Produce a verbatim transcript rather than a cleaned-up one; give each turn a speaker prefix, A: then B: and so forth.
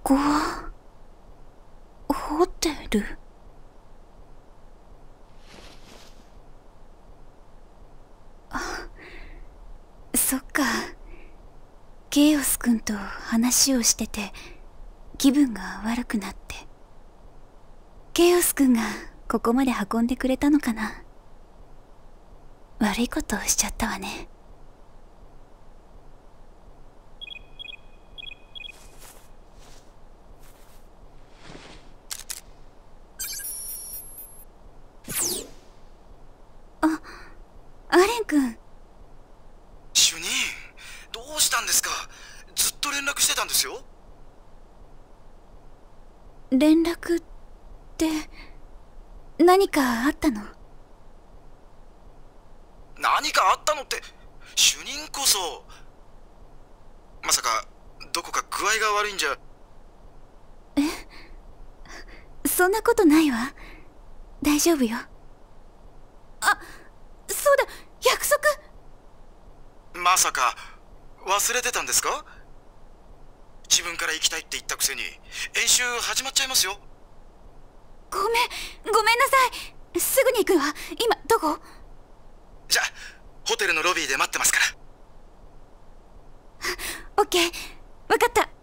A: こはホテル？あ、そっか。ケイオスくんと話をしてて気分が悪くなって、ケイオスくんがここまで運んでくれたのかな。悪いことをしちゃったわね。あ、アレン君。
B: 主任、どうしたんですか？ずっと連絡してたんですよ。
A: 連絡って何かあったの？
B: 何かあったのって、主任こそ。まさかどこか具合が悪いんじゃ。
A: え、そんなことないわ。大丈夫よ。あ、そうだ、約束。
B: まさか忘れてたんですか？自分から行きたいって言ったくせに演習始まっちゃいますよ。
A: ごめん、ごめんなさい。すぐに行くわ。今どこ？
B: じゃあホテルのロビーで待ってますから。
A: オッケー、わかった。